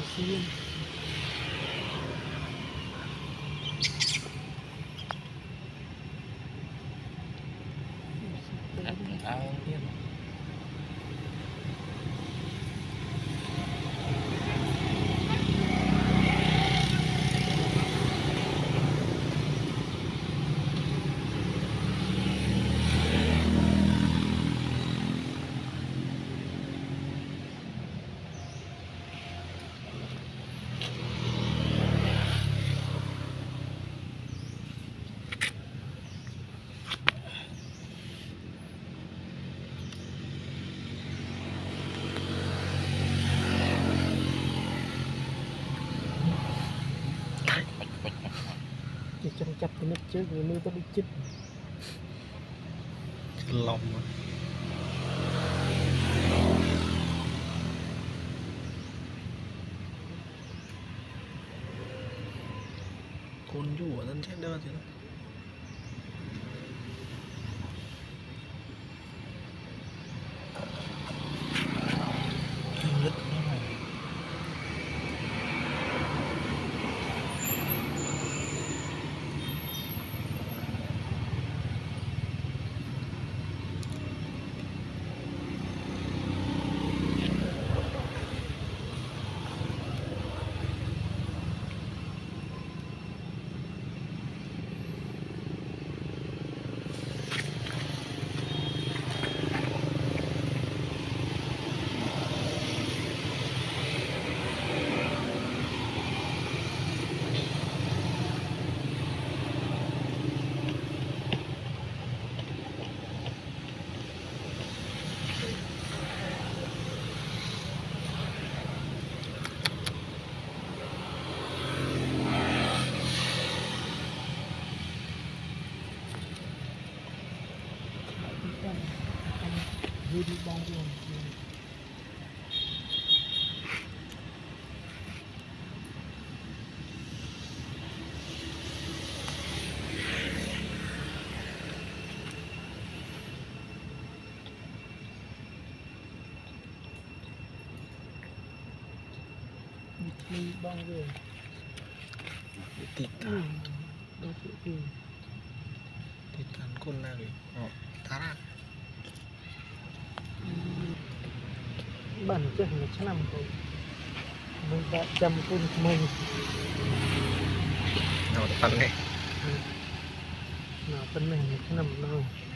xiên chân chặt cái nước trước người nuôi có bị chích lòng con dụ ở dân chết đơn chứ đi bong luôn đi bong luôn tịt đâu phải tịt cắn con nào ta ra bản chất là chắc nằm rồi mình đã chăm con mình nào phân này nào phân này chắc nằm đâu